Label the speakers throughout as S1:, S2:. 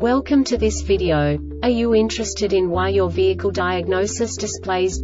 S1: Welcome to this video. Are you interested in why your vehicle diagnosis displays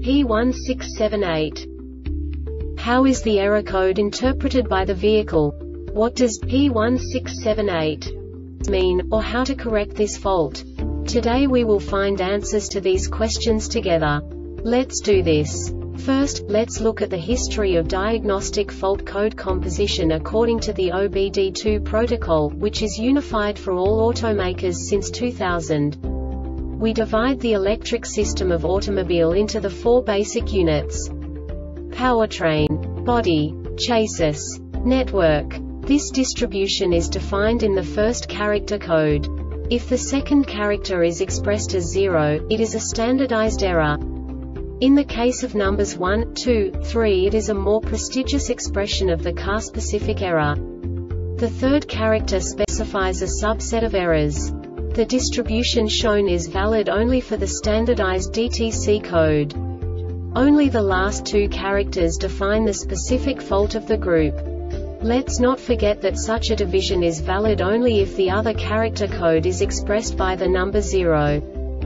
S1: P1678? How is the error code interpreted by the vehicle? What does P1678 mean, or how to correct this fault? Today we will find answers to these questions together. Let's do this. First, let's look at the history of diagnostic fault code composition according to the OBD2 protocol, which is unified for all automakers since 2000. We divide the electric system of automobile into the four basic units: powertrain, body, chassis, network. This distribution is defined in the first character code. If the second character is expressed as 0, it is a standardized error. In the case of numbers 1, 2, 3, it is a more prestigious expression of the car-specific error. The third character specifies a subset of errors. The distribution shown is valid only for the standardized DTC code. Only the last two characters define the specific fault of the group. Let's not forget that such a division is valid only if the other character code is expressed by the number 0.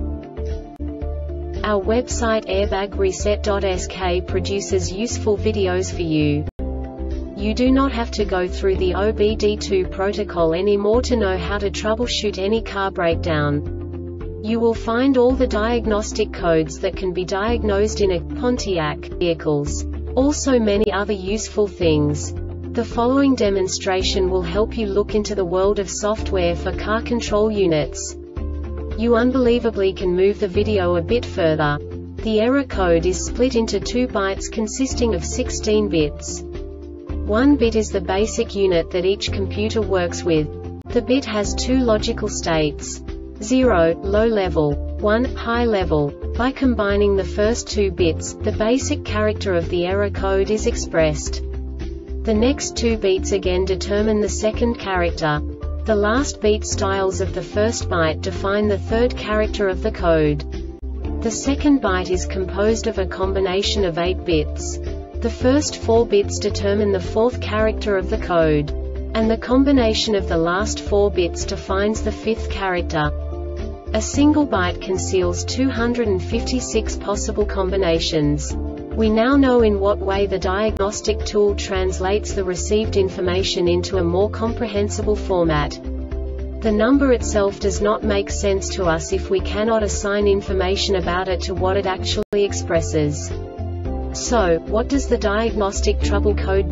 S1: Our website airbagreset.sk produces useful videos for you. You do not have to go through the OBD2 protocol anymore to know how to troubleshoot any car breakdown. You will find all the diagnostic codes that can be diagnosed in a Pontiac vehicles. Also many other useful things. The following demonstration will help you look into the world of software for car control units. You unbelievably can move the video a bit further. The error code is split into 2 bytes consisting of 16 bits. 1 bit is the basic unit that each computer works with. The bit has 2 logical states: 0, low level, 1, high level. By combining the first 2 bits, the basic character of the error code is expressed. The next 2 beats again determine the second character. The last beat styles of the first byte define the third character of the code. The second byte is composed of a combination of 8 bits. The first 4 bits determine the fourth character of the code. And the combination of the last 4 bits defines the fifth character. A single byte conceals 256 possible combinations. We now know in what way the diagnostic tool translates the received information into a more comprehensible format. The number itself does not make sense to us if we cannot assign information about it to what it actually expresses. So, what does the diagnostic trouble code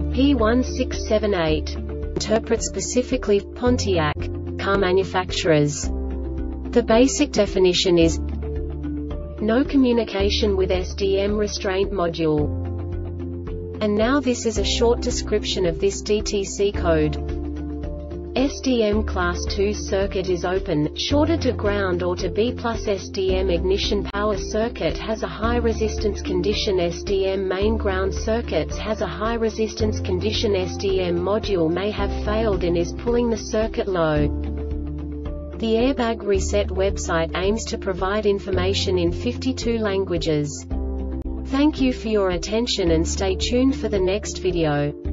S1: P1678 interpret specifically for Pontiac car manufacturers? The basic definition is no communication with SDM restraint module. And now this is a short description of this DTC code. SDM class 2 circuit is open, shorted to ground or to B+ SDM ignition power circuit has a high resistance condition. SDM main ground circuits has a high resistance condition. SDM module may have failed and is pulling the circuit low. The Airbag Reset website aims to provide information in 52 languages. Thank you for your attention and stay tuned for the next video.